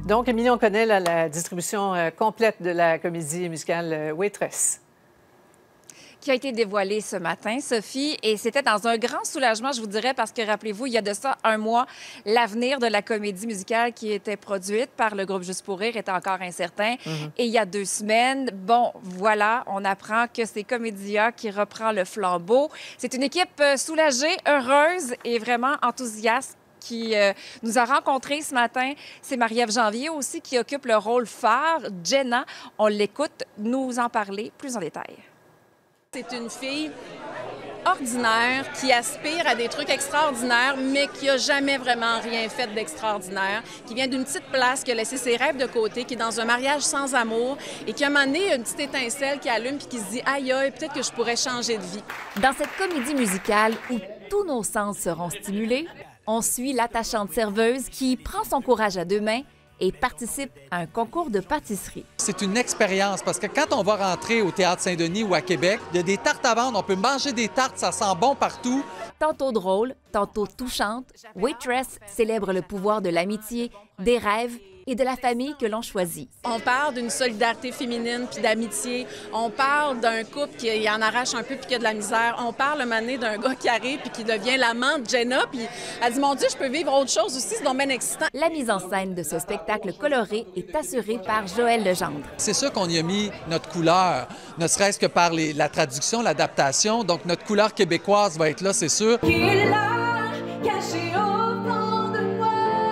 Donc, Émilie, on connaît là, la distribution complète de la comédie musicale Waitress, qui a été dévoilée ce matin, Sophie, et c'était dans un grand soulagement, je vous dirais, parce que, rappelez-vous, il y a de ça un mois, l'avenir de la comédie musicale qui était produite par le groupe Juste pour rire était encore incertain. Et il y a 2 semaines, bon, voilà, on apprend que c'est Comédia qui reprend le flambeau. C'est une équipe soulagée, heureuse et vraiment enthousiaste qui nous a rencontrés ce matin. C'est Marie-Ève Janvier aussi qui occupe le rôle phare. Jenna, on l'écoute nous en parler plus en détail. C'est une fille ordinaire qui aspire à des trucs extraordinaires, mais qui n'a jamais vraiment rien fait d'extraordinaire, qui vient d'une petite place, qui a laissé ses rêves de côté, qui est dans un mariage sans amour et qui a amené une petite étincelle qui allume puis qui se dit « Aïe, aïe, peut-être que je pourrais changer de vie ». Dans cette comédie musicale où tous nos sens seront stimulés, on suit l'attachante serveuse qui prend son courage à 2 mains et participe à un concours de pâtisserie. C'est une expérience parce que quand on va rentrer au Théâtre Saint-Denis ou à Québec, il y a des tartes à vendre, on peut manger des tartes, ça sent bon partout. Tantôt drôle, tantôt touchante, Waitress célèbre le pouvoir de l'amitié, des rêves et de la famille que l'on choisit. On parle d'une solidarité féminine puis d'amitié. On parle d'un couple qui en arrache un peu puis qui a de la misère. On parle un moment donné d'un gars qui arrive puis qui devient l'amant de Jenna puis elle dit « Mon Dieu, je peux vivre autre chose aussi, c'est donc bien excitant ». La mise en scène de ce spectacle coloré est assurée par Joël Legendre. C'est sûr qu'on y a mis notre couleur, ne serait-ce que par la traduction, l'adaptation. Donc notre couleur québécoise va être là, c'est sûr. Qui est là, caché au fond de moi.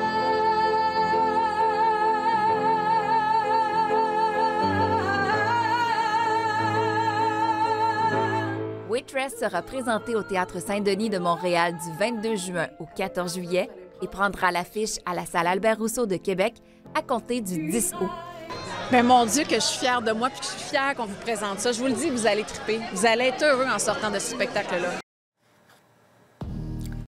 Waitress sera présenté au Théâtre Saint-Denis de Montréal du 22 juin au 14 juillet et prendra l'affiche à la salle Albert-Rousseau de Québec à compter du 10 août. Bien, mon Dieu, que je suis fière de moi puis que je suis fière qu'on vous présente ça. Je vous le dis, vous allez triper. Vous allez être heureux en sortant de ce spectacle-là.